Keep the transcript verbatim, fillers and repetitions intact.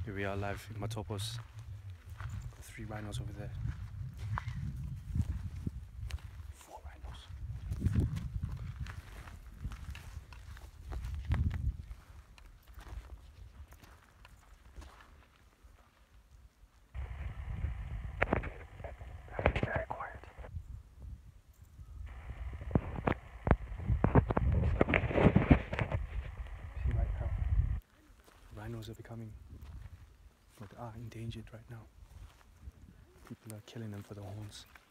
Here we are live in Matopos. Three rhinos over there. Four rhinos. Very, very quiet. See right now, rhinos are becoming, or they are endangered right now. People are killing them for the horns.